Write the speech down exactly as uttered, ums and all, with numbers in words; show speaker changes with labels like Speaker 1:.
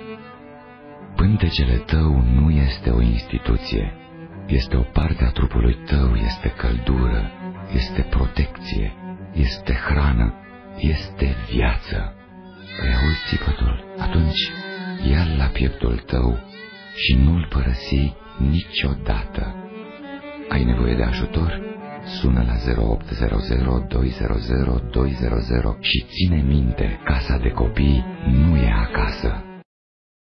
Speaker 1: Pântecele tău nu este o instituție, este o parte a trupului tău, este căldură, este protecție, este hrană, este viață. Îi auzi țipătul? Atunci ia-l la pieptul tău și nu-l părăsi niciodată. Ai nevoie de ajutor? Sună la zero opt zero zero doi zero zero doi zero zero și ține minte, casa de copii nu e acasă.